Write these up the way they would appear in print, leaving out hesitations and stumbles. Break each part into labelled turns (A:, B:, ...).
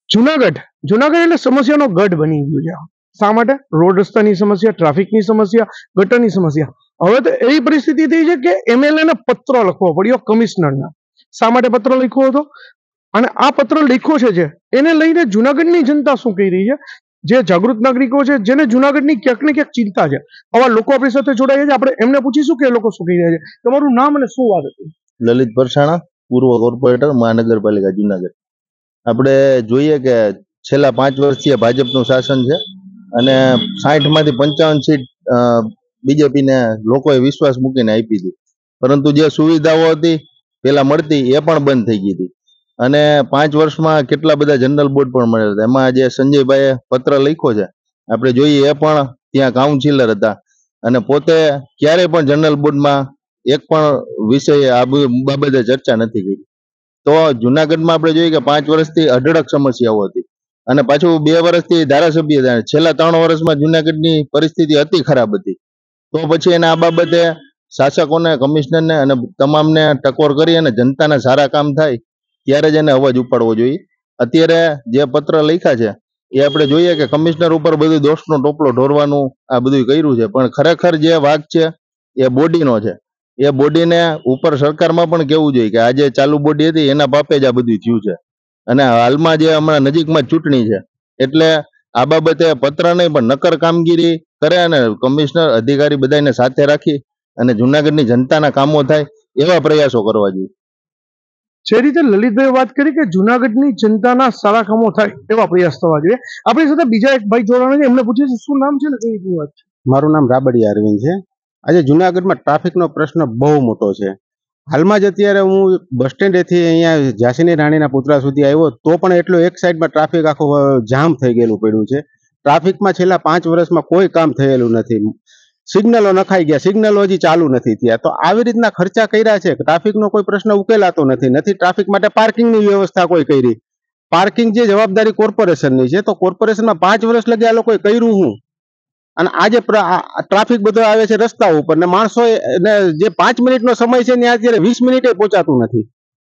A: જુનાગઢ જુનાગઢ એટલે સમસ્યાનો ગઢ બની ગયું છે. શા માટે? રોડ રસ્તાની સમસ્યા, ટ્રાફિકની સમસ્યા, ગટરની સમસ્યા. હવે તો એવી પરિસ્થિતિ થઈ છે કે એમએલએ ને પત્ર લખવો પડ્યો કમિશનરને. શા માટે પત્ર લખ્યો હતો? અને આ પત્ર લખ્યો છે જે એને લઈને જુનાગઢની જનતા શું કહી રહી છે, જે જાગૃત નાગરિકો છે, જેને જુનાગઢની ક્યાંક ને ક્યાંક ચિંતા છે, આવા લોકો આપણી સાથે જોડાયા છે. આપણે એમને પૂછીશું કે એ લોકો શું કહી રહ્યા છે. તમારું નામ અને શું વાત હતી?
B: લલિત પરસાણા, પૂર્વ કોર્પોરેટર, મહાનગરપાલિકા જુનાગઢ. આપણે જોઈએ કે છેલ્લા 5 વર્ષથી ભાજપનું શાસન છે અને 60 માંથી 55 સીટ બીજેપીને લોકોએ વિશ્વાસ મૂકીને આપી હતી, પરંતુ જે સુવિધાઓ હતી પેલા મળતી એ પણ બંધ થઈ ગઈ હતી. અને 5 વર્ષમાં કેટલા બધા જનરલ બોર્ડ પણ મળેલા હતા. એમાં જે સંજયભાઈએ પત્ર લખ્યો છે આપણે જોઈએ, એ પણ ત્યાં કાઉન્સિલર હતા અને પોતે ક્યારેય પણ જનરલ બોર્ડમાં એક પણ વિષય આ બાબતે ચર્ચા નથી કરી. તો જુનાગઢમાં આપણે જોઈએ કે 5 વર્ષથી અઢળક સમસ્યાઓ હતી અને પાછું 2 વર્ષથી ધારાસભ્ય હતા. છેલ્લા 3 વર્ષમાં જુનાગઢની પરિસ્થિતિ અતિ ખરાબ હતી. તો પછી એને આ બાબતે શાસકોને, કમિશનરને અને તમામને ટકોર કરી અને જનતાના સારા કામ થાય ત્યારે જ એને અવાજ ઉપાડવો જોઈએ. અત્યારે જે પત્ર લખ્યા છે એ આપણે જોઈએ કે કમિશનર ઉપર બધું દોષનો ટોપલો ઢોરવાનું આ બધું કર્યું છે, પણ ખરેખર જે વાક છે એ બોડીનો છે. એ બોડીને ઉપર સરકારમાં પણ કહેવું જોઈએ કે આજે ચાલુ બોડી હતી એના પાપે જ આ બધું થયું છે. અને હાલમાં જે હમણાં નજીકમાં ચૂંટણી છે એટલે આ બાબતે પત્ર નહીં પણ નક્કર કામગીરી કરે અને કમિશનર, અધિકારી બધાને સાથે રાખી અને જુનાગઢની જનતાના કામો થાય એવા પ્રયાસો કરવા જોઈએ.
A: જે રીતે લલિતભાઈ વાત કરી કે જુનાગઢની જનતાના સારા કામો થાય એવા પ્રયાસ થવા જોઈએ. આપણી સાથે બીજા એક ભાઈ જોડાણા છે, એમને પૂછીશું શું નામ છે ને કઈ રીતની વાત છે.
C: મારું નામ રાબડિયા અરવિંદ છે. આજે જુનાગઢમાં ટ્રાફિકનો પ્રશ્ન બહુ મોટો છે. હાલમાં જ અત્યારે હું બસ સ્ટેન્ડેથી અહીંયા ઝાંસીની રાણીના પુતળા સુધી આવ્યો તો પણ એટલો એક સાઈડમાં ટ્રાફિક આખો જામ થઈ ગયેલું પડ્યું છે. ટ્રાફિકમાં છેલ્લા 5 વર્ષમાં કોઈ કામ થયેલું નથી. સિગ્નલો નખાઈ ગયા, સિગ્નલો હજી ચાલુ નથી થયા. તો આવી રીતના ખર્ચા કર્યા છે, ટ્રાફિકનો કોઈ પ્રશ્ન ઉકેલાતો નથી. ટ્રાફિક માટે પાર્કિંગની વ્યવસ્થા કોઈ કરી. પાર્કિંગ જે જવાબદારી કોર્પોરેશનની છે, તો કોર્પોરેશનમાં 5 વર્ષ લગી આ લોકોએ કર્યું હું. અને આજે ટ્રાફિક બધો આવે છે રસ્તા ઉપર ને માણસો જે 5 મિનિટનો સમય છે ને અત્યારે 20 મિનિટે પહોંચાતું નથી.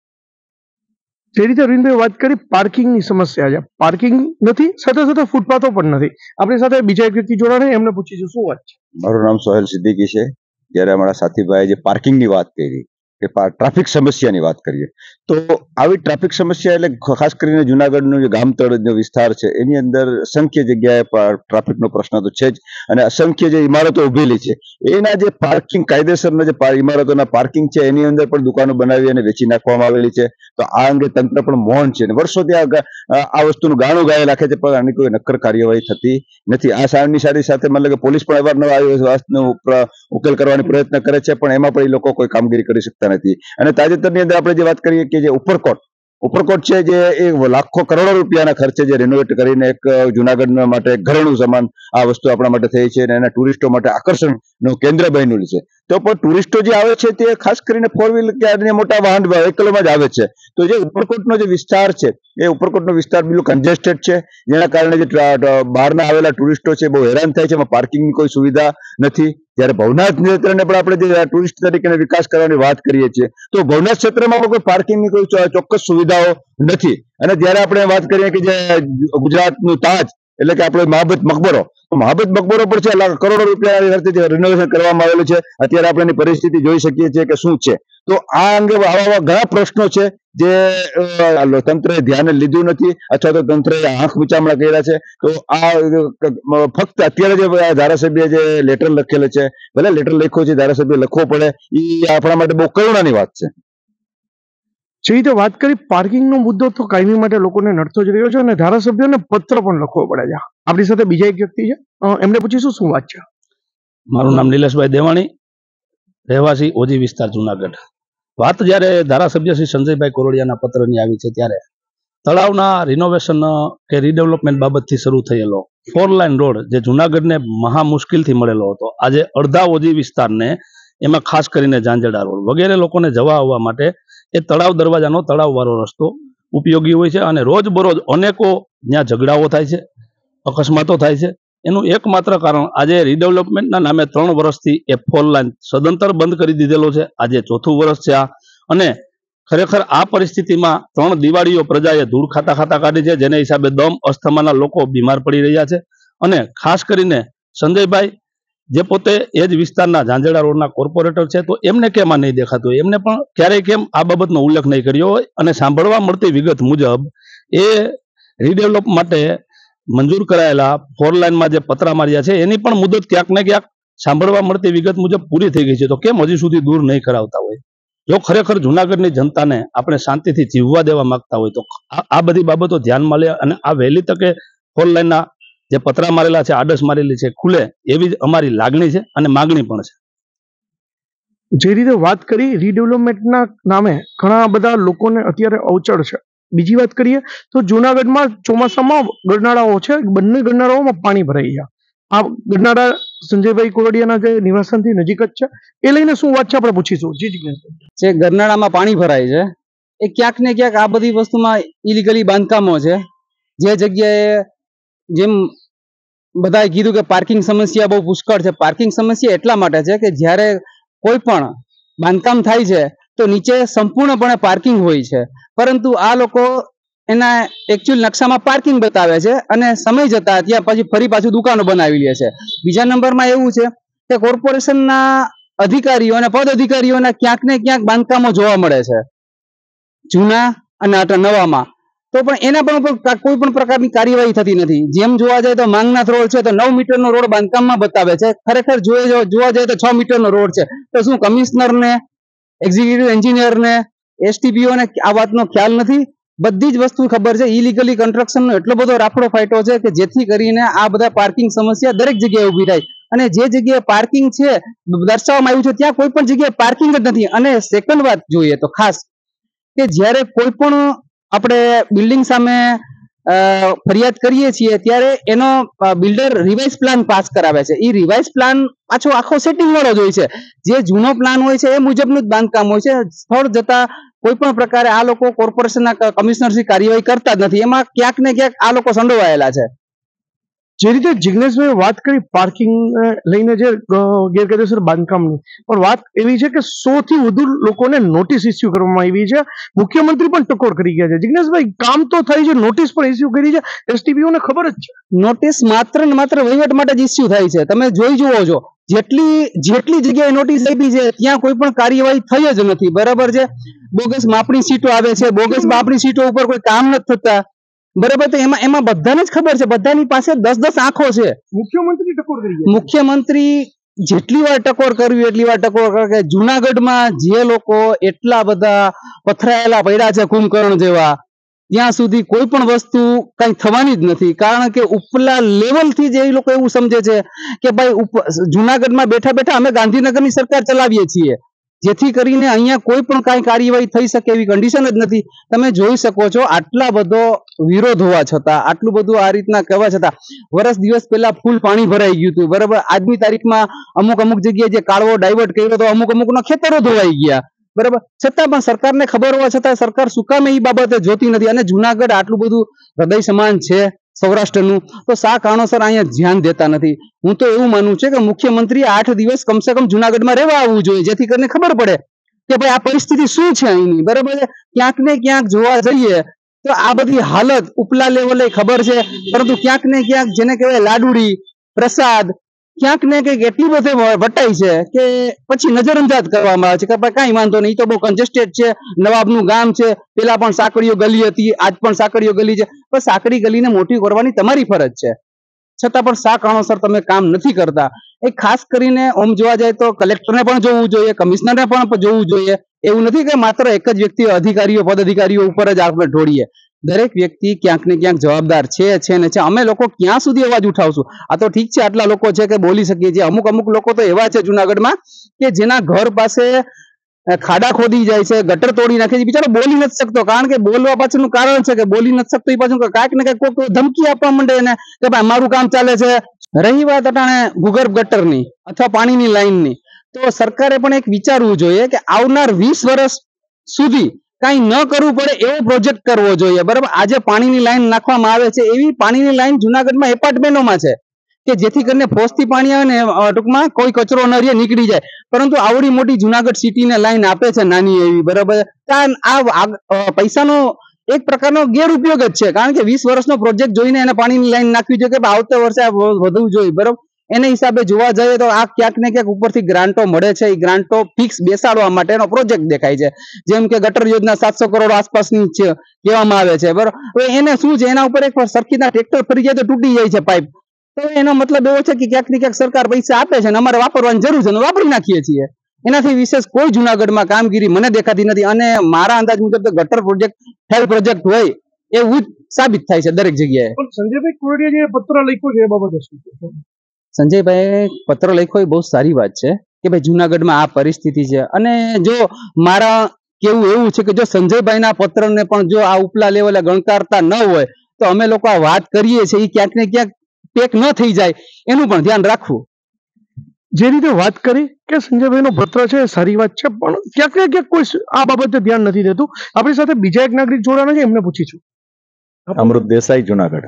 A: જે રીતે અરવિંદભાઈ વાત કરી પાર્કિંગની સમસ્યા છે, પાર્કિંગ નથી, સાથે સાથે ફૂટપાથો પણ નથી. આપણી સાથે બીજા એક વ્યક્તિ જોડાણે, એમને પૂછીશું શું વાત છે.
D: મારું નામ સોહેલ સિદ્દીકી છે. જ્યારે અમારા સાથીભાઈએ જે પાર્કિંગની વાત કરી કે ટ્રાફિક સમસ્યાની વાત કરીએ તો આવી ટ્રાફિક સમસ્યા એટલે ખાસ કરીને જુનાગઢનો જે ગામતળનો વિસ્તાર છે એની અંદર અસંખ્ય જગ્યાએ ટ્રાફિકનો પ્રશ્ન તો છે જ, અને અસંખ્ય જે ઇમારતો ઉભેલી છે એના જે પાર્કિંગ, કાયદેસરના જે ઇમારતોના પાર્કિંગ છે એની અંદર પણ દુકાનો બનાવી અને વેચી નાખવામાં આવેલી છે. તો આ અંગે તંત્ર પણ મૌન છે અને વર્ષોથી આ વસ્તુનું ગાણું ગાય રાખે છે, પણ આની કોઈ નક્કર કાર્યવાહી થતી નથી. આ સામની સાથે મતલબ કે પોલીસ પણ અવારનવાર આ વાતનો ઉકેલ કરવાનો પ્રયત્ન કરે છે, પણ એમાં પણ એ લોકો કોઈ કામગીરી કરી શકતા નથી. અને તાજેતરની અંદર આપણે જે વાત કરીએ કે જે ઉપરકોટ છે, જે એ લાખો કરોડો રૂપિયાના ખર્ચે જે રેનોવેટ કરીને એક જુનાગઢ માટે ઘરેણું સમાન આ વસ્તુ આપણા માટે થઈ છે અને એના ટુરિસ્ટો માટે આકર્ષણનું કેન્દ્ર બન્યું છે. તો પણ ટુરિસ્ટો જે આવે છે તે ખાસ કરીને 4 વ્હીલર કે અન્ય મોટા વાહન વ્હીકલોમાં જ આવે છે. તો જે ઉપરકોટનો જે વિસ્તાર છે એ ઉપરકોટનો વિસ્તાર બિલકુલ કન્જેસ્ટેડ છે, જેના કારણે જે બહારના આવેલા ટુરિસ્ટો છે બહુ હેરાન થાય છે. એમાં પાર્કિંગની કોઈ સુવિધા નથી. જ્યારે ભવનાથ ક્ષેત્રને પણ આપણે જે ટુરિસ્ટ તરીકે વિકાસ કરવાની વાત કરીએ છીએ તો ભવનાથ ક્ષેત્રમાં કોઈ પાર્કિંગની કોઈ ચોક્કસ સુવિધાઓ નથી. અને જ્યારે આપણે વાત કરીએ કે જે ગુજરાતનું તાજ એટલે કે આપણે મહાબત મકબરો પર છે કરોડો રૂપિયા ખર્ચે રિનોવેશન કરવામાં આવેલું છે. અત્યારે આપણે એની પરિસ્થિતિ જોઈ શકીએ છીએ કે શું છે. તો આ અંગે આવા ઘણા પ્રશ્નો છે જે તંત્રએ ધ્યાને લીધું નથી અથવા તો તંત્રએ આંખ મીચામણા કર્યા છે. તો આ ફક્ત અત્યારે જે ધારાસભ્ય જે લેટર લખેલો છે, ભલે લેટર લખ્યો છે, ધારાસભ્ય લખવો પડે એ આપણા માટે બહુ કરુણાની વાત છે.
A: જે રીતે વાત કરી પાર્કિંગનો મુદ્દો તો કાયમી માટે લોકોને નડતો જ રહ્યો છે અને ધારાસભ્યોને પત્ર પણ લખવો પડે છે. આપણી સાથે બીજા એક વ્યક્તિ છે, એમને પૂછીશું શું વાત છે.
E: મારું નામ નિલેશભાઈ દેવાણી, રહેવાસી ઓજી વિસ્તાર જુનાગઢ. વાત જ્યારે ધારાસભ્ય શ્રી સંજયભાઈ કોરોડિયાના પત્રની આવી છે ત્યારે તળાવના રિનોવેશન કે રીડેવલપમેન્ટ બાબતથી શરૂ થયેલો 4 લાઇન રોડ જે જુનાગઢને મહા મુશ્કેલથી મળેલો હતો, આજે અડધા ઓજી વિસ્તારને, એમાં ખાસ કરીને ઝાંઝરડા રોડ વગેરે લોકોને જવા આવવા માટે એ તળાવ દરવાજાનો તળાવવાળો રસ્તો ઉપયોગી હોય છે. અને રોજબરોજ અનેકો ત્યાં ઝઘડાઓ થાય છે, અકસ્માતો થાય છે. એનું એકમાત્ર કારણ આજે રીડેવલપમેન્ટના નામે 3 વર્ષથી એ 4 લાઇન સદંતર બંધ કરી દીધેલો છે. આજે 4થું વર્ષ છે આ. અને ખરેખર આ પરિસ્થિતિમાં 3 દિવાળીઓ પ્રજાએ ધૂળ ખાતા ખાતા કાઢી છે, જેને હિસાબે દમ અસ્થમાના લોકો બીમાર પડી રહ્યા છે. અને ખાસ કરીને સંજયભાઈ જે પોતે એ જ વિસ્તારના ઝાંઝેડા રોડના કોર્પોરેટર છે, તો એમને કેમ આ નહીં દેખાતું હોય? એમને પણ ક્યારેય કેમ આ બાબતનો ઉલ્લેખ નહીં કર્યો હોય? અને સાંભળવા મળતી વિગત મુજબ એ રીડેવલપ માટે મંજૂર કરાયેલા 4 લાઇનમાં જે પતરા માર્યા છે એની પણ મુદત ક્યાંક ને ક્યાંક સાંભળવા મળતી વિગત મુજબ પૂરી થઈ ગઈ છે, તો કેમ હજી સુધી દૂર નહીં કરાવતા હોય? જો ખરેખર જુનાગઢની જનતાને આપણે શાંતિથી જીવવા દેવા માંગતા હોય તો આ બધી બાબતો ધ્યાનમાં લે અને આ વહેલી તકે 4 લાઇનના જે પતરા મારેલા છે, આડસ મારેલી છે, ખુલે એવી જ અમારી લાગણી છે અને માગણી પણ છે.
A: જે રીતે વાત કરી રીડેવલપમેન્ટના નામે ઘણા બધા લોકોને અત્યારે અવચળ છે. બીજી વાત કરીએ તો જુનાગઢમાં ચોમાસામાં ગરનાળાઓ છે, બંને ગરનાળાઓમાં પાણી ભરાઈ ગયા. આ ગરનાળા સંજયભાઈ કોરડિયાના જે નિવાસનથી નજીક જ છે, એ લઈને શું વાત છે આપણે પૂછીશું. જી જિગ્નેશભાઈ.
F: જે ગરનાળામાં પાણી ભરાય છે એ ક્યાંક ને ક્યાંક આ બધી વસ્તુમાં ઇલીગલી બાંધકામો છે. જે જગ્યાએ જેમ બધાએ કીધું કે પાર્કિંગ સમસ્યા બહુ પુષ્કળ છે. પાર્કિંગ સમસ્યા એટલા માટે છે કે જ્યારે કોઈ પણ બાંધકામ થાય છે તો નીચે સંપૂર્ણપણે પાર્કિંગ હોય છે, પરંતુ આ લોકો એના એકચ્યુઅલ નકશામાં પાર્કિંગ બતાવે છે અને સમય જતા ત્યાં પછી ફરી પાછું દુકાનો બનાવી લે છે. બીજા નંબરમાં એવું છે કે કોર્પોરેશનના અધિકારીઓ અને પદ અધિકારીઓના ક્યાંક ને ક્યાંક બાંધકામો જોવા મળે છે જૂના અને નવામાં, તો પણ એના પણ કોઈ પણ પ્રકારની કાર્યવાહી થતી નથી. જેમ જોવા જાય તો માંગનાથ રોડ છે તો 9 મીટરનો રોડ બાંધકામમાં બતાવે છે, ખરેખર જોવા જાય તો 6 મીટરનો રોડ છે. તો શું કમિશનરને, એક્ઝિક્યુટિવ એન્જિનિયરને, એસટીપીઓને આ વાતનો ખ્યાલ નથી? બધી જ વસ્તુ ખબર છે. ઇલીગલી કન્સ્ટ્રક્શનનો એટલો બધો રાફડો ફાટ્યો છે કે જેથી કરીને આ બધા પાર્કિંગ સમસ્યા દરેક જગ્યાએ ઊભી થાય. અને જે જગ્યાએ પાર્કિંગ છે દર્શાવવામાં આવ્યું છે ત્યાં કોઈ પણ જગ્યાએ પાર્કિંગ જ નથી. અને સેકન્ડ વાત જોઈએ તો ખાસ કે જ્યારે કોઈ પણ આપણે બિલ્ડિંગ સામે ફરિયાદ કરીએ છીએ ત્યારે એનો બિલ્ડર રિવાઇઝ પ્લાન પાસ કરાવે છે. એ રિવાઇઝ પ્લાન પાછો આખો સેટિંગ વાળો જ હોય છે. જે જૂનો પ્લાન હોય છે એ મુજબનું જ બાંધકામ હોય છે. સ્થળ જતા કોઈ પણ પ્રકારે આ લોકો કોર્પોરેશનના કમિશનરથી કાર્યવાહી કરતા જ નથી. એમાં ક્યાંક ને ક્યાંક આ લોકો સંડોવાયેલા છે.
A: જે રીતે જિગ્નેશભાઈ વાત કરી પાર્કિંગ લઈને જે ગેરકાયદેસર બાંધકામની, પણ વાત એવી છે કે 100 થી વધુ લોકોને નોટિસ ઇસ્યુ કરવામાં આવી છે. મુખ્યમંત્રી પણ ટકોર કરી ગયા છે. જિગ્નેશભાઈ, કામ તો થાય છે, નોટિસ પણ ઇસ્યુ કરી છે, એસટીપીઓને ખબર જ છે.
F: નોટિસ માત્ર ને માત્ર વહીવટ માટે જ ઇસ્યુ થાય છે. તમે જોઈ જુઓ છો જેટલી જગ્યાએ નોટિસ આપી છે ત્યાં કોઈ પણ કાર્યવાહી થઈ જ નથી. બરાબર છે. બોગસ માપણી સીટો આવે છે, બોગસ માપણી સીટો ઉપર કોઈ કામ નથી થતા. બરાબર. તો એમાં બધાને જ ખબર છે, બધાની પાસે 10 આંખો છે.
A: મુખ્યમંત્રી ટકોર કરી ગયા.
F: મુખ્યમંત્રી જેટલી વાર ટકોર કરવી એટલી વાર ટકોર કરે. કે જુનાગઢમાં જે લોકો એટલા બધા પથરાયેલા પડ્યા છે કુંભકર્ણ જેવા, ત્યાં સુધી કોઈ પણ વસ્તુ કઈ થવાની જ નથી. કારણ કે ઉપલા લેવલથી જ એ લોકો એવું સમજે છે કે ભાઈ જુનાગઢમાં બેઠા બેઠા અમે ગાંધીનગરની સરકાર ચલાવીએ છીએ, જેથી કરીને અહીંયા કોઈ પણ કાંઈ કાર્યવાહી થઈ શકે એવી કન્ડિશન જ નથી. તમે જોઈ શકો છો આટલા બધો વિરોધ હોવા છતાં, આટલું બધું આ રીતના કહેવા છતાં, વર્ષ દિવસ પહેલા ફૂલ પાણી ભરાઈ ગયું હતું. બરાબર. આજની તારીખમાં અમુક જગ્યાએ જે કાળવો ડાયવર્ટ કર્યો તો અમુકના ખેતરો ધોવાઈ ગયા. બરાબર. છતાં પણ સરકારને ખબર હોવા છતાં સરકાર શું કામ એ બાબતે જોતી નથી? અને જુનાગઢ આટલું બધું હૃદય સમાન છે સૌરાષ્ટ્રનું, તો શા કારણોસર અહીંયા ધ્યાન દેતા નથી? હું તો એવું માનું છું કે મુખ્યમંત્રી 8 દિવસ કમસે કમ જુનાગઢમાં રહેવા આવવું જોઈએ, જેથી કરીને ખબર પડે કે ભાઈ આ પરિસ્થિતિ શું છે અહીંની. બરાબર છે. ક્યાંક ને ક્યાંક જોવા જઈએ તો આ બધી હાલત ઉપલા લેવલે ખબર છે, પરંતુ ક્યાંક ને ક્યાંક જેને કહેવાય લાડુડી પ્રસાદ ક્યાંક ને ક્યાંક એટલી બધી વટાઈ છે કે પછી નજરઅંદાજ કરવામાં આવે છે કે ભાઈ કાંઈ વાંધો નહીં, તો બહુ કન્જેસ્ટેડ છે, નવાબનું ગામ છે, પેલા પણ સાંકળીઓ ગલી હતી, આજ પણ સાંકળીઓ ગલી છે. પણ સાંકડી ગલીને મોટી કરવાની તમારી ફરજ છે, છતાં પણ શા કારણોસર તમે કામ નથી કરતા? એ ખાસ કરીને ઓમ જોવા જાય તો કલેક્ટરને પણ જોવું જોઈએ, કમિશનરને પણ જોવું જોઈએ. એવું નથી કે માત્ર એક જ વ્યક્તિ અધિકારીઓ પદ અધિકારીઓ ઉપર જ આપણે ઢોળીએ. દરેક વ્યક્તિ ક્યાંક ને ક્યાંક જવાબદાર છે ને છે. અમે લોકો ક્યાં સુધી અવાજ ઉઠાવશું? આ તો ઠીક છે આટલા લોકો છે કે બોલી શકીએ છીએ. અમુક લોકો તો એવા છે જુનાગઢમાં કે જેના ઘર પાસે ખાડા ખોદી જાય છે, ગટર તોડી નાખે છે, બિચારો બોલી નથી શકતો. કારણ કે બોલવા પાછળનું કારણ છે કે બોલી નથી શકતો એ પાછું કાંઈક ને કાંઈક કોઈ ધમકી આપવા માંડે એને કે ભાઈ અમારું કામ ચાલે છે. રહી વાત અટાણે ભૂગર્ભ ગટરની અથવા પાણીની લાઈનની, તો સરકારે પણ એક વિચારવું જોઈએ કે આવનાર 20 વર્ષ સુધી કઈ ન કરવું પડે એવો પ્રોજેક્ટ કરવો જોઈએ. બરાબર. આજે પાણીની લાઈન નાખવામાં આવે છે, એવી પાણીની લાઈન જુનાગઢમાં એપાર્ટમેન્ટોમાં છે. કે જેથી કરીને ફોજથી પાણી આવે ને ટૂંકમાં કોઈ કચરો ન રહે, નીકળી જાય. પરંતુ આવડી મોટી જુનાગઢ સિટીને લાઈન આપે છે નાની એવી, બરાબર. આ પૈસાનો એક પ્રકારનો ગેરઉપયોગ જ છે, કારણ કે 20 વર્ષનો પ્રોજેક્ટ જોઈને એને પાણીની લાઈન નાખવી જોઈએ કે આવતા વર્ષે આ વધવું જોઈએ, બરાબર. એને હિસાબે જોવા જઈએ તો આ ક્યાંક ને ક્યાંક ઉપરથી ગ્રાન્ટો મળે છે, એ ગ્રાન્ટો ફિક્સ બેસાડવા માટેનો પ્રોજેક્ટ દેખાય છે. જેમ કે ગટર યોજના 700 કરોડ આસપાસની છે કહેવામાં આવે છે, બરાબર. હવે એને શું છે, એના ઉપર એક સરખીના ટ્રેક્ટર ફરી જાય તો તૂટી જાય છે પાઇપ. તો એનો મતલબ એવો છે કે ક્યાંક ને ક્યાંક સરકાર પૈસા આપે છે અને અમારે વાપરવાની જરૂર છે અને વાપરી નાખીએ છીએ. એનાથી વિશેષ કોઈ જુનાગઢમાં કામગીરી મને દેખાતી નથી. અને મારા અંદાજ મુજબ તો ગટર પ્રોજેક્ટ ફેલ પ્રોજેક્ટ હોય એવું જ સાબિત થાય છે દરેક જગ્યાએ.
A: સંજયભાઈ કોરડિયા જે પત્ર લખ્યો છે એ બાબતે શું કહેશો?
F: સંજયભાઈ પત્ર લખ્યો એ બહુ સારી વાત છે કે ભાઈ જુનાગઢમાં આ પરિસ્થિતિ છે. અને જો મારા કેવું એવું છે કે જો સંજયભાઈના પત્રને પણ જો આ ઉપલા લેવલે ગણકારતા ન હોય તો અમે લોકો આ વાત કરીએ છીએ એ ક્યાંક ને ક્યાંક પેક ન થઈ જાય એનું પણ ધ્યાન રાખવું.
A: જે રીતે વાત કરી કે સંજયભાઈનો પત્ર છે એ સારી વાત છે, પણ ક્યાંક ને ક્યાંક કોઈ આ બાબતે ધ્યાન નથી દેતું. આપણી સાથે બીજા એક નાગરિક જોડાણા છે, એમને પૂછીશું.
G: અમૃત દેસાઈ, જુનાગઢ.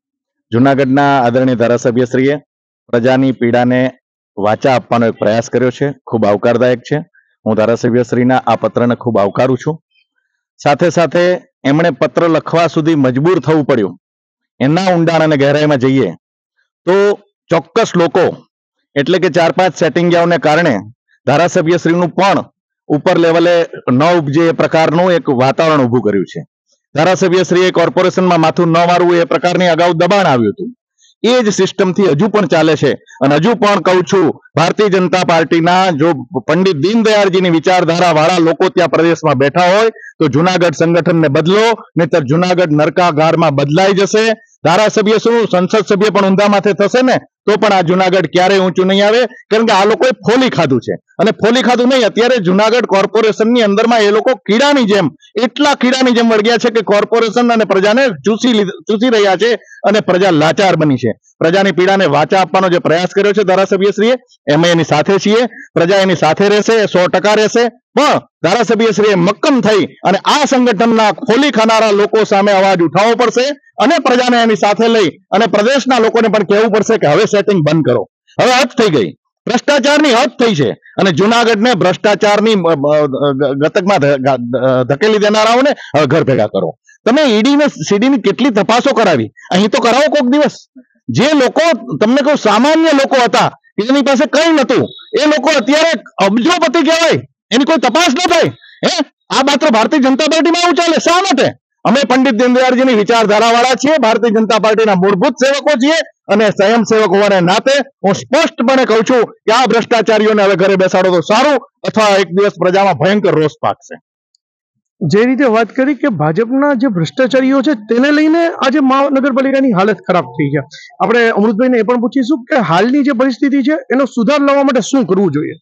G: જુનાગઢના આદરણીય ધારાસભ્યશ્રીએ પ્રજાની પીડાને વાચા આપવાનો એક પ્રયાસ કર્યો છે, ખૂબ આવકારદાયક છે. હું ધારાસભ્યશ્રીના આ પત્રને ખૂબ આવકારું છું. સાથે સાથે એમણે પત્ર લખવા સુધી મજબૂર થવું પડ્યું. એના ઊંડાણ અને ગહેરાઈમાં જઈએ તો ચોક્કસ લોકો એટલે કે 4-5 સેટિંગિયાઓને કારણે ધારાસભ્યશ્રીનું પણ ઉપર લેવલે ન ઉપજે એ પ્રકારનું એક વાતાવરણ ઊભું કર્યું છે. ધારાસભ્યશ્રીએ કોર્પોરેશનમાં માથું ન મારવું એ પ્રકારની અગાઉ દબાણ આવ્યું હતું. એ જ સિસ્ટમથી હજુ પણ ચાલે છે. અને હજુ પણ કહું છું, ભારતીય જનતા પાર્ટીના જો પંડિત દીનદયાળજીની વિચારધારા વાળા લોકો ત્યાં પ્રદેશમાં બેઠા હોય તો જુનાગઢ સંગઠનને બદલો, નહીતર જુનાગઢ નરકાગારમાં બદલાઈ જશે. ધારાસભ્ય શું, સંસદ સભ્ય પણ ઊંધા માથે થશે ને તો પણ આ જુનાગઢ ક્યારેય ઊંચું નહીં આવે. કારણ કે આ લોકોએ ફોલી ખાધું છે. અને ફોલી ખાધું નહીં, અત્યારે જુનાગઢ કોર્પોરેશનની અંદરમાં એ લોકો કીડાની જેમ, એટલા કીડાની જેમ વળગ્યા છે કે કોર્પોરેશન અને પ્રજાને ચૂસી રહ્યા છે અને પ્રજા લાચાર બની છે. પ્રજાની પીડાને વાચા આપવાનો જે પ્રયાસ કર્યો છે ધારાસભ્યશ્રીએ, અમે એની સાથે છીએ. પ્રજા એની સાથે રહેશે, 100% રહેશે. પણ ધારાસભ્યશ્રીએ મક્કમ થઈ અને આ સંગઠનના ખોલી ખાનારા લોકો સામે અવાજ ઉઠાવવો પડશે અને પ્રજાને એની સાથે લઈ અને પ્રદેશના લોકોને પણ કહેવું પડશે કે હવે સેટિંગ બંધ કરો, હવે હદ થઈ ગઈ, ભ્રષ્ટાચારની હદ થઈ છે. અને જુનાગઢને ભ્રષ્ટાચારની ગતકમાં ધકેલી દેનારાઓને હવે ઘર ભેગા કરો. તમે ઈડી ને સીડીની કેટલી તપાસો કરાવી, અહીં તો કરાવો કોક દિવસ. જે લોકો તમને કહું સામાન્ય લોકો હતા, એની પાસે કઈ નતું, એ લોકો અત્યારે અબજોપતિ કહેવાય, એની કોઈ તપાસ ન થાય. આ માત્ર ભારતીય જનતા પાર્ટીમાં આવું ચાલે. શા માટે? અમે પંડિત દીનદયાળજીની વિચારધારા વાળા છીએ, ભારતીય જનતા પાર્ટીના મૂળભૂત સેવકો છીએ અને સ્વયંસેવક હોવાને નાતે હું સ્પષ્ટપણે કહું છું કે આ ભ્રષ્ટાચારીઓને હવે ઘરે બેસાડો તો સારું, અથવા એક દિવસ પ્રજામાં ભયંકર રોષ પાકશે.
A: જે રીતે વાત કરી કે ભાજપના જે ભ્રષ્ટાચારીઓ છે તેને લઈને આજે મહાનગરપાલિકાની હાલત ખરાબ થઈ છે. આપણે અમૃતભાઈને એ પણ પૂછીશું કે હાલની જે પરિસ્થિતિ છે એનો સુધાર લાવવા માટે શું કરવું જોઈએ.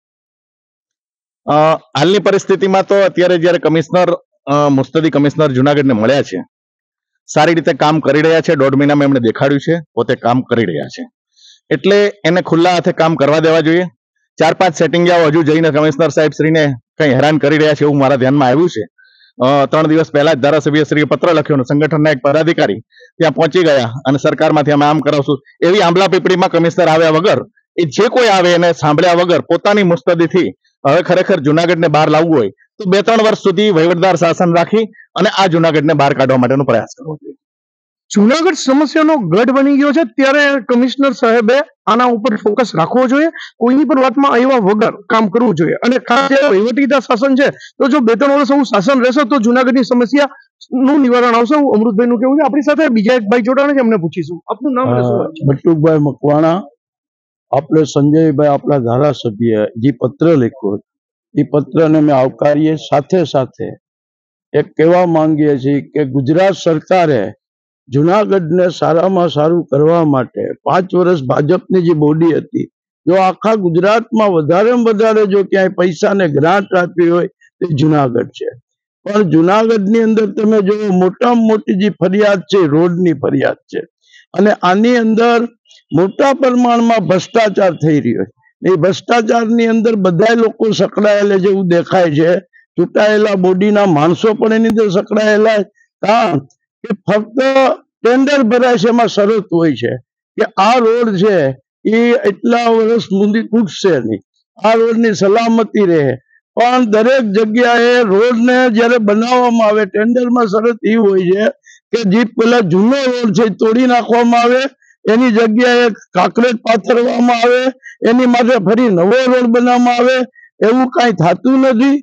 G: હાલની પરિસ્થિતિમાં તો અત્યારે જ્યારે કમિશનર મુસ્તદી કમિશનર જુનાગઢને મળ્યા છે, સારી રીતે કામ કરી રહ્યા છે. 1.5 મહિનામાં એમણે દેખાડ્યું છે પોતે કામ કરી રહ્યા છે, એટલે એને ખુલ્લા હાથે કામ કરવા દેવા જોઈએ. 4-5 સેટિંગિયાઓ હજુ જઈને કમિશનર સાહેબ શ્રીને કઈ હેરાન કરી રહ્યા છે એવું મારા ધ્યાનમાં આવ્યું છે. 3 દિવસ પહેલા જ ધારાસભ્યશ્રીએ પત્ર લખ્યો અને સંગઠનના એક પદાધિકારી ત્યાં પહોંચી ગયા અને સરકારમાંથી અમે આમ કરાવશું એવી આંબલા પીપળીમાં કમિશનર આવ્યા વગર, એ જે કોઈ આવે એને સાંભળ્યા વગર પોતાની મુસ્તદીથી હવે ખરેખર જુનાગઢને બહાર લાવવું હોય તો 2-3 વર્ષ સુધી વહીવટદાર શાસન રાખી અને આ જુનાગઢને બહાર કાઢવા માટેનો પ્રયાસ કરવો જોઈએ.
A: જુનાગઢ સમસ્યાનો ગઢ બની ગયો છે, ત્યારે કમિશનર સાહેબે આના ઉપર ફોકસ રાખવો જોઈએ. કોઈની પણ વાતમાં આવ્યા વગર કામ કરવું જોઈએ. અને ખાસ જ્યારે વહીવટીદાર શાસન છે તો જો 2-3 વર્ષ એવું શાસન રહેશે તો જુનાગઢની સમસ્યા નું નિવારણ આવશે. અમૃતભાઈનું કેવું છે. આપણી સાથે બીજા એક ભાઈ જોડાણે છે, એમને પૂછીશું. આપનું નામ?
H: બટુકભાઈ મકવાણા. આપણે સંજયભાઈ આપણા ધારાસભ્ય જે પત્ર લખ્યો એ પત્રને અમે આવકારીએ. સાથે સાથે એક કહેવા માંગીએ છીએ કે ગુજરાત સરકારે જુનાગઢને સારામાં સારું કરવા માટે 5 વર્ષ ભાજપની જે બોડી હતી, જો આખા ગુજરાતમાં વધારેમાં વધારે જો ક્યાંય પૈસાને ગ્રાન્ટ આપી હોય તે જુનાગઢ છે. પણ જુનાગઢની અંદર તમે જો મોટામાં મોટી જે ફરિયાદ છે રોડની ફરિયાદ છે. અને આની અંદર મોટા પ્રમાણમાં ભ્રષ્ટાચાર થઈ રહ્યો છે. એ ભ્રષ્ટાચારની અંદર બધા લોકો સંકળાયેલા જેવું દેખાય છે. ચૂંટાયેલા બોડીના માણસો પણ એની અંદર સંકળાયેલા. કારણ કે ફક્ત ટેન્ડર ભરાય છે, એમાં શરત હોય છે કે આ રોડ છે એ એટલા વર્ષ સુધી તૂટશે નહીં, આ રોડની સલામતી રહે. પણ દરેક જગ્યાએ રોડને જ્યારે બનાવવામાં આવે ટેન્ડરમાં શરત એ હોય છે કે જે પેલા જૂનો રોડ છે તોડી નાખવામાં આવે, એની જગ્યાએ કાંકરેજ પાથરવામાં આવે, એની માટે ફરી નવો રોડ બનાવવામાં આવે. એવું કાંઈ થતું નથી.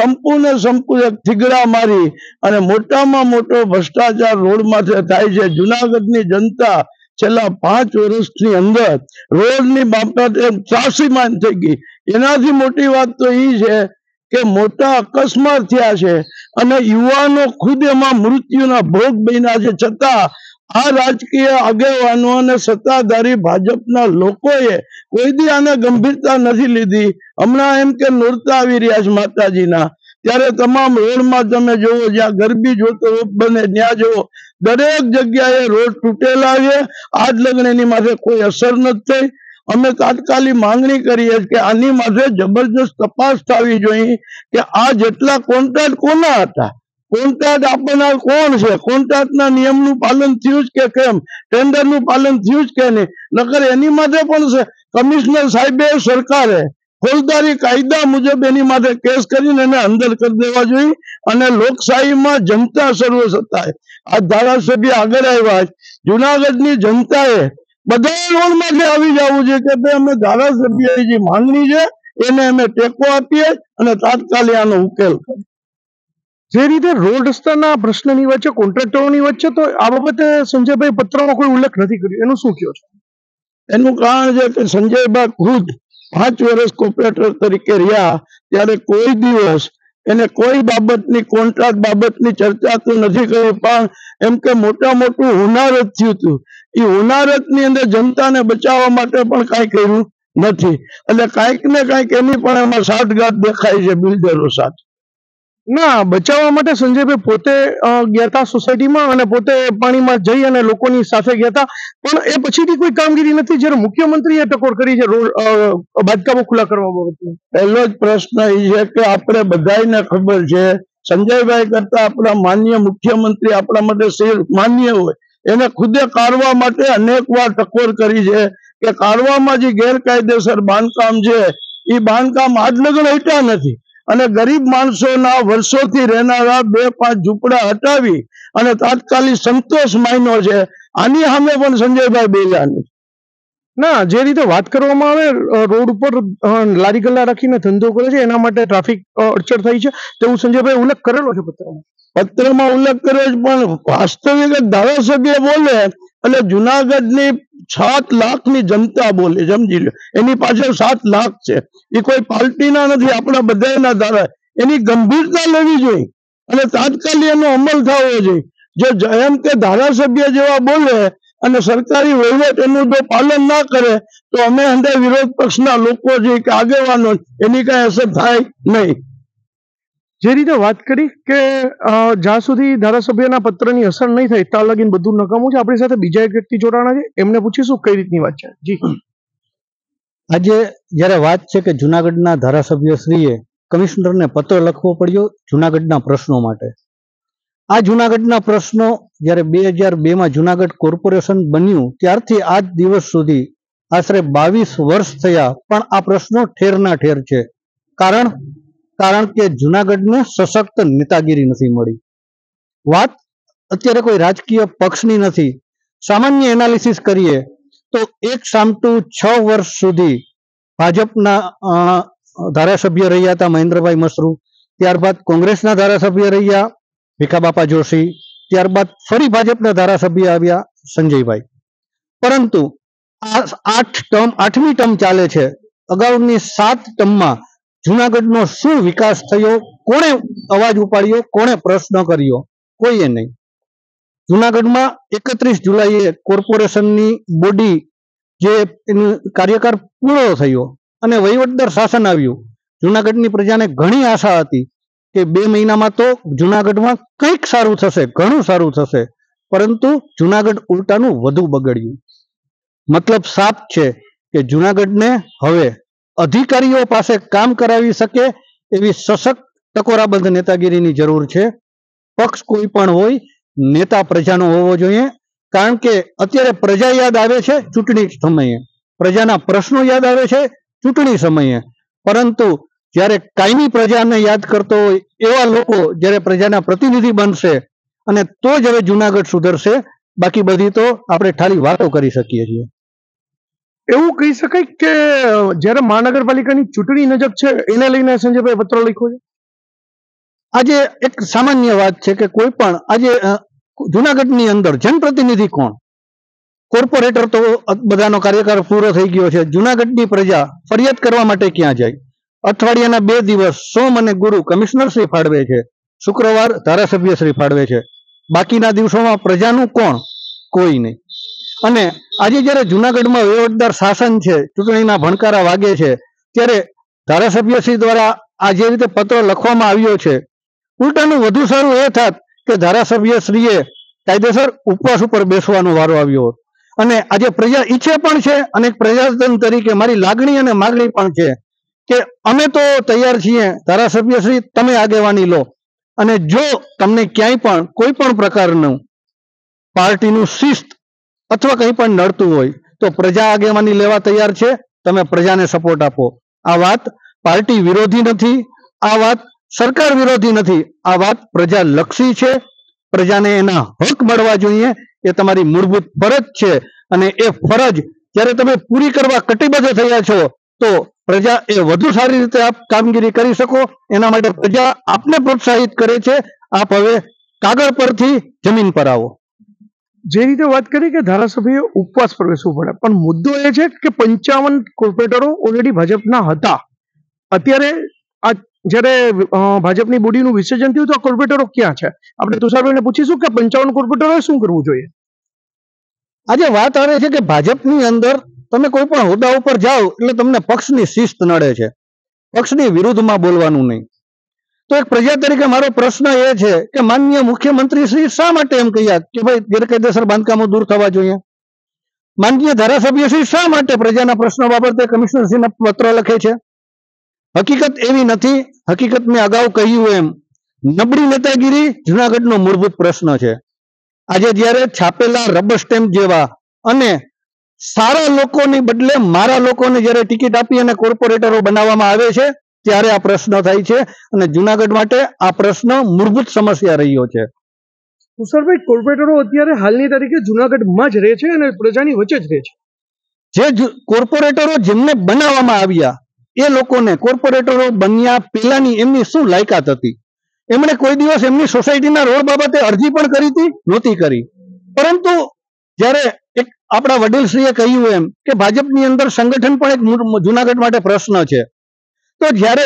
H: સંપૂર્ણ થીગડા મારી અને મોટામાં મોટો ભ્રષ્ટાચાર રોડમાંથી થાય છે. જુનાગઢની જનતા છેલ્લા 5 વર્ષની અંદર રોડની બાબતે ત્રાસીમાન થઈ ગઈ. એનાથી મોટી વાત તો એ છે કે મોટા અકસ્માત થયા છે અને યુવાનો ખુદ એમાં મૃત્યુના ભોગ બન્યા છે. છતાં આ રાજકીય આગેવાનો અને સત્તાધારી ભાજપના લોકોએ કોઈ દી આને ગંભીરતા નથી લીધી. હમણાં એમ કે નોરતા આવી રહ્યા છે માતાજીના, ત્યારે તમામ રોડમાં તમે જોવો, જ્યાં ગરબી જોતો બને ત્યાં જોવો, દરેક જગ્યાએ રોડ તૂટેલા છે. આજ લગ્ન એની માથે કોઈ અસર નથી થઈ. અમે તાત્કાલિક માંગણી કરીએ કે આની માથે જબરજસ્ત તપાસ થવી જોઈએ કે આ જેટલા કોન્ટ્રાક્ટ કોના હતા, કોન્ટ્રાક્ટ આપનાર કોણ છે, કોન્ટ્રાક્ટના નિયમનું પાલન થયું કે કેમ, ટેન્ડરનું પાલન થયું કે નહીં. નકર એની માટે પણ કમિશનર સાહેબે સરકારે ફોજદારી કાયદા મુજબ એની માટે કેસ કરીને એને અંદર કરી દેવા જોઈએ અને લોકશાહીમાં જનતા સર્વસત્તાએ. આ ધારાસભ્ય આગળ આવ્યા, જુનાગઢની જનતાએ બધા રોડ માટે આવી જવું છે કે ભાઈ અમે ધારાસભ્ય જે માંગણી છે એને અમે ટેકો આપીએ અને તાત્કાલિક આનો ઉકેલ કરીએ.
A: જે રીતે રોડ રસ્તાના પ્રશ્નની વચ્ચે કોન્ટ્રાક્ટરોની વચ્ચે તો આ બાબતે સંજયભાઈ પત્રમાં કોઈ ઉલ્લેખ નથી કર્યો, એનું શું કહો છો?
H: એનું કારણ છે કે સંજયભાઈ ખુદ 5 વર્ષ કોર્પોરેટર તરીકે રહ્યા ત્યારે કોઈ દિવસ એને કોઈ બાબતની કોન્ટ્રાક્ટ બાબતની ચર્ચા તો નથી કરી, પણ એમ કે મોટા મોટું હોનારત થયું હતું. એ હોનારતની અંદર જનતાને બચાવવા માટે પણ કાંઈ કર્યું નથી. એટલે કાંઈક ને કાંઈક એની પણ એમાં સાઠગાંઠ દેખાય છે બિલ્ડરો સાથે.
A: ના, બચાવવા માટે સંજયભાઈ પોતે ગયા હતા સોસાયટીમાં અને પોતે પાણીમાં જઈ અને લોકોની સાથે ગયા હતા, પણ એ પછીથી કોઈ કામગીરી નથી. જ્યારે મુખ્યમંત્રીએ ટકોર કરી છે રોડ બાંધકામો ખુલ્લા કરવા બાબતે.
H: પહેલો જ પ્રશ્ન એ છે કે આપણે બધાને ખબર છે સંજયભાઈ કરતા આપણા માન્ય મુખ્યમંત્રી આપણા માટે માન્ય હોય, એને ખુદે કાઢવા માટે અનેક વાર ટકોર કરી છે કે કાઢવામાં જે ગેરકાયદેસર બાંધકામ છે એ બાંધકામ આજ લગન હટ્યા નથી અને ગરીબ માણસોના વર્ષોથી રહેનારા 2-5 ઝૂંપડા હટાવી અને તાત્કાલિક સંતોષ માન્યો છે. આની સામે પણ સંજયભાઈ બોલ્યા નથી.
A: ના, જે રીતે વાત કરવામાં આવે રોડ ઉપર લારી ગલ્લા રાખીને ધંધો કરે છે એના માટે ટ્રાફિક અડચણ થઈ છે તેવું સંજયભાઈ ઉલ્લેખ કરેલો છે
H: પત્રમાં ઉલ્લેખ કર્યો છે, પણ વાસ્તવિક ધારાસભ્ય બોલે એટલે જુનાગઢની 7 લાખની જનતા બોલે, સમજી લો. એની પાછળ 7 લાખ છે, એ કોઈ પાર્ટીના નથી, આપણા બધાના ધારા. એની ગંભીરતા લેવી જોઈએ અને તાત્કાલિક એનો અમલ થવો જોઈએ. જો એમ કે ધારાસભ્ય જેવા બોલે અને સરકારી વહીવટ એનું જો પાલન ના કરે તો અમે અંદર વિરોધ પક્ષના લોકો છે કે આગેવાનો એની કઈ અસર થાય નહીં.
A: જે રીતે વાત કરી કે જ્યાં સુધી ધારાસભ્યના પત્રની અસર નહીં થાય ત્યાં લગીને બધું નકામું છે. આપણી સાથે બીજા એક વ્યક્તિ જોડાણા છે, એમને પૂછીશું કઈ રીતની વાત છે. જી,
I: આજે જ્યારે વાત છે કે જુનાગઢના ધારાસભ્યશ્રીએ કમિશનરને પત્ર લખવો પડ્યો જુનાગઢના પ્રશ્નો માટે. આ જુનાગઢના પ્રશ્નો જ્યારે 2002માં જુનાગઢ કોર્પોરેશન બન્યું ત્યારથી આજ દિવસ સુધી આશરે 22 વર્ષ થયા, પણ આ પ્રશ્નો ઠેરના ઠેર છે. કારણ કે જુનાગઢને સશક્ત નેતાગીરી નથી મળી. વાત અત્યારે કોઈ રાજકીય પક્ષની નથી. સામાન્ય એનાલિસિસ કરીએ તો એક સામટું 6 વર્ષ સુધી ભાજપના ધારાસભ્ય રહ્યા હતા મહેન્દ્રભાઈ મશરૂ, ત્યારબાદ કોંગ્રેસના ધારાસભ્ય રહ્યા ભીખાબાપા જોશી, ત્યારબાદ ફરી ભાજપના ધારાસભ્ય આવ્યા સંજયભાઈ. પરંતુ આ 8મી ટર્મ ચાલે છે. અગાઉની 7 ટર્મમાં જુનાગઢનો શું વિકાસ થયો, કોણે અવાજ ઉપાડ્યો, કોણે પ્રશ્ન કર્યો? કોઈએ નહીં. જુનાગઢમાં 31 જુલાઈએ કોર્પોરેશનની બોડી જે એનો કાર્યકાળ પૂરો થયો અને વહીવટદાર શાસન આવ્યું. જુનાગઢની પ્રજાને ઘણી આશા હતી કે 2 મહિનામાં તો જુનાગઢમાં કંઈક સારું થશે, ઘણું સારું થશે, પરંતુ જુનાગઢ ઉલટાનું વધુ બગડ્યું. મતલબ સાફ છે કે જુનાગઢને હવે અધિકારીઓ પાસે કામ કરાવી શકે એવી સશક્ત ટકોરાબંધ નેતાગીરીની જરૂર છે. પક્ષ કોઈ પણ હોય, નેતા પ્રજાનો હોવો જોઈએ કારણ કે અત્યારે પ્રજા યાદ આવે છે ચૂંટણી સમયે, પ્રજાના પ્રશ્નો યાદ આવે છે ચૂંટણી સમયે, પરંતુ જ્યારે કાયમી પ્રજાને યાદ કરતો હોય એવા લોકો જ્યારે પ્રજાના પ્રતિનિધિ બનશે અને તો જ હવે જુનાગઢ સુધરશે, બાકી બધી તો આપણે ખાલી વાતો કરી શકીએ છીએ.
A: એવું કહી શકાય કે જ્યારે મહાનગરપાલિકાની ચૂંટણી નજીક છે એને લઈને સંજયભાઈ પત્ર લખ્યો છે.
I: આજે એક સામાન્ય વાત છે કે કોઈ પણ આજે જુનાગઢની અંદર જનપ્રતિનિધિ કોણ? કોર્પોરેટર તો બધાનો કાર્યકાળ પૂરો થઈ ગયો છે. જુનાગઢની પ્રજા ફરિયાદ કરવા માટે ક્યાં જાય? અઠવાડિયાના 2 દિવસ સોમ અને ગુરુ કમિશનર શ્રી ફાળવે છે, શુક્રવાર ધારાસભ્ય શ્રી ફાળવે છે, બાકીના દિવસોમાં પ્રજાનું કોણ? કોઈ નહીં. અને આજે જ્યારે જુનાગઢમાં વહીવટદાર શાસન છે, ચૂંટણીના ભણકારા વાગે છે, ત્યારે ધારાસભ્યશ્રી દ્વારા આ જે રીતે પત્ર લખવામાં આવ્યો છે, ઉલટાનું વધુ સારું એ થાત કે ધારાસભ્યશ્રીએ કાયદેસર ઉપવાસ ઉપર બેસવાનો વારો આવ્યો હોત. અને આજે પ્રજા ઈચ્છે પણ છે અને એક પ્રજાજન તરીકે મારી લાગણી અને માગણી પણ છે કે અમે તો તૈયાર છીએ, ધારાસભ્યશ્રી તમે આગેવાની લો, અને જો તમને ક્યાંય પણ કોઈ પણ પ્રકારનું પાર્ટીનું શિસ્ત અથવા કંઈ પણ નડતું હોય તો પ્રજા આગેવાની લેવા તૈયાર છે. તમે પ્રજાને સપોર્ટ આપો. આ વાત પાર્ટી વિરોધી નથી, આ વાત સરકાર વિરોધી નથી, આ વાત પ્રજાલક્ષી છે. પ્રજાને એના હક મળવા જોઈએ, એ તમારી મૂળભૂત ફરજ છે. અને એ ફરજ જ્યારે તમે પૂરી કરવા કટિબદ્ધ થયા છો તો પ્રજા એ વધુ સારી રીતે આપ કામગીરી કરી શકો, એના માટે પ્રજા આપને પ્રોત્સાહિત કરે છે. આપ હવે કાગળ પરથી જમીન પર આવો.
A: જે રીતે વાત કરી કે ધારાસભ્ય ઉપવાસ પર બેસવું પડે, પણ મુદ્દો એ છે કે 55 કોર્પોરેટરો ઓલરેડી ભાજપના હતા. અત્યારે આ જ્યારે ભાજપની બોડીનું વિસર્જન થયું તો આ કોર્પોરેટરો ક્યાં છે? આપણે તુષારભાઈને પૂછીશું કે 55 કોર્પોરેટરોએ શું કરવું જોઈએ.
I: આજે વાત આવે છે કે ભાજપની અંદર તમે કોઈ પણ હોદ્દા ઉપર જાઓ એટલે તમને પક્ષની શિસ્ત નડે છે, પક્ષની વિરુદ્ધમાં બોલવાનું નહીં. તો એક પ્રજા તરીકે મારો પ્રશ્ન એ છે કે માનનીય મુખ્યમંત્રી શ્રી શા માટે એમ કહ્યા કે ભાઈ ગેરકાયદેસર બાંધકામો દૂર થવા જોઈએ? માનનીય ધારાસભ્ય શ્રી શા માટે પ્રજાના પ્રશ્નો બાબતે કમિશનરશ્રીને પત્ર લખે છે? હકીકત એવી નથી. હકીકત મેં અગાઉ કહ્યું એમ નબળી નેતાગીરી જુનાગઢનો મૂળભૂત પ્રશ્ન છે. આજે જ્યારે છાપેલા રબર સ્ટેમ્પ જેવા અને સારા લોકોની બદલે મારા લોકોને જ્યારે ટિકિટ આપી અને કોર્પોરેટરો બનાવવામાં આવે છે ત્યારે આ પ્રશ્ન થાય છે. અને જુનાગઢ માટે આ પ્રશ્ન મૂળભૂત સમસ્યા રહ્યો છે.
A: તુષારભાઈ, કોર્પોરેટરો અત્યારે હાલની તારીખે જુનાગઢમાં જ રહે છે અને પ્રજાની વચ્ચે જ રહે છે.
I: જે કોર્પોરેટરો જેમને બનાવવામાં આવ્યા એ લોકોને કોર્પોરેટરો બન્યા પહેલાની એમની શું લાયકાત હતી? એમણે કોઈ દિવસ એમની સોસાયટીના રોડ બાબતે અરજી પણ કરી હતી? નહોતી કરી. પરંતુ જ્યારે એક આપણા વડીલશ્રીએ કહ્યું એમ કે ભાજપની અંદર સંગઠન પણ એક જુનાગઢ માટે પ્રશ્ન છે. તો જ્યારે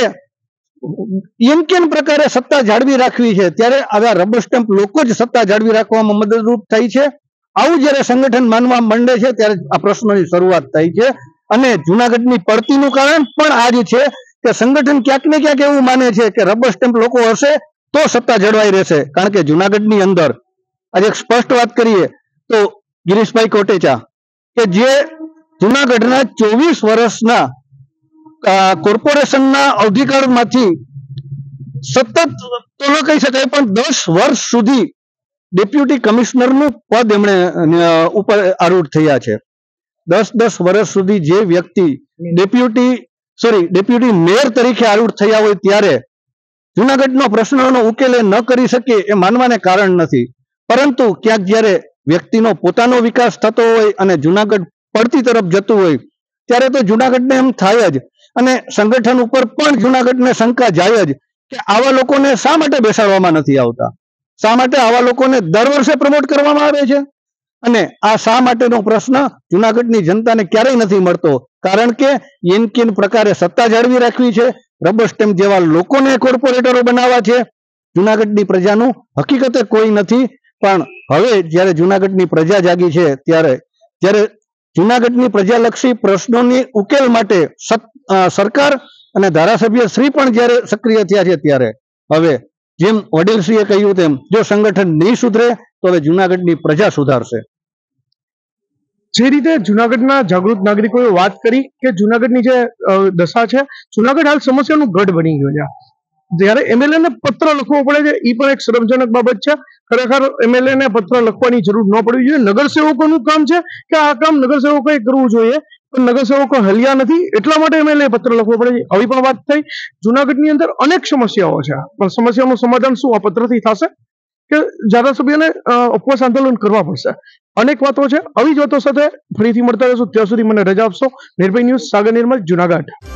I: એમ કેમ પ્રકારે સત્તા જાળવી રાખવી છે ત્યારે આવા રબર સ્ટેમ્પ લોકો જ સત્તા જાળવી રાખવામાં મદદરૂપ થાય છે. આવું જ્યારે સંગઠન માનવા માંડે છે ત્યારે આ પ્રશ્નની શરૂઆત થાય છે. અને જુનાગઢની પડતીનું કારણ પણ આ જ છે કે સંગઠન ક્યાંક ને ક્યાંક એવું માને છે કે રબર સ્ટેમ્પ લોકો હશે તો સત્તા જળવાઈ રહેશે. કારણ કે જુનાગઢની અંદર આજે સ્પષ્ટ વાત કરીએ તો ગિરીશભાઈ કોટેચા કે જે જુનાગઢના 24 વર્ષના કોર્પોરેશનના અધિકારમાંથી સતત તો ન કહી શકાય પણ 10 વર્ષ સુધી ડેપ્યુટી કમિશનરનું પદ એમણે ઉપર આરૂઢ થયા છે. 10 વર્ષ સુધી જે વ્યક્તિ ડેપ્યુટી મેયર તરીકે આરૂઢ થયા હોય ત્યારે જુનાગઢનો પ્રશ્નનો ઉકેલ ન કરી શકે એ માનવાને કારણ નથી. પરંતુ ક્યાંક જ્યારે વ્યક્તિનો પોતાનો વિકાસ થતો હોય અને જુનાગઢ પડતી તરફ જતું હોય ત્યારે તો જુનાગઢને એમ થાય જ અને સંગઠન ઉપર પણ જુનાગઢને શંકા જાય જ કે આવા લોકોને શા માટે બેસાડવામાં નથી આવતા, શા માટે આવા લોકોને દર વર્ષે પ્રમોટ કરવામાં આવે છે. અને આ શા માટેનો પ્રશ્ન જુનાગઢની જનતાને ક્યારેય નથી મળતો. કારણ કે એનકેન પ્રકારે સત્તા જાળવી રાખવી છે, રબર સ્ટેમ્પ જેવા લોકોને કોર્પોરેટરો બનાવવા છે. જુનાગઢની પ્રજાનું હકીકતે કોઈ નથી. પણ હવે જ્યારે જુનાગઢની પ્રજા જાગી છે ત્યારે જુનાગઢની પ્રજાલક્ષી પ્રશ્નોની ઉકેલ માટે સરકાર અને ધારાસભ્ય શ્રી પણ જ્યારે સક્રિય થયા છે ત્યારે હવે જેમ વડીલશ્રીએ કહ્યું તેમ જો સંગઠન નહીં સુધરે તો હવે જુનાગઢની પ્રજા સુધારશે.
A: જે રીતે જુનાગઢના જાગૃત નાગરિકોએ વાત કરી કે જુનાગઢની જે દશા છે, જુનાગઢ હાલ સમસ્યાનું ગઢ બની ગયું છે. જ્યારે એમએલએ ને પત્ર લખવો પડે છે એ પણ એક શરમજનક બાબત છે. ખરેખર એમએલએ ને પત્ર લખવાની જરૂર ન પડવી જોઈએ. નગરસેવકોનું કામ છે કે આ કામ નગરસેવકોએ કરવું જોઈએ, પણ નગરસેવકો હલ્યા નથી, એટલા માટે એમએલએ પત્ર લખવો પડે છે. આવી પણ વાત થઈ. જુનાગઢની અંદર અનેક સમસ્યાઓ છે, પણ સમસ્યાનું સમાધાન શું આ પત્રથી થશે કે ધારાસભ્યોને ઉપવાસ આંદોલન કરવા પડશે? અનેક વાતો છે. આવી જ વાતો સાથે ફરીથી મળતા રહેશું. ત્યાં સુધી મને રજા આપશો. નિર્ભય ન્યૂઝ, સાગર નિર્મલ, જુનાગઢ.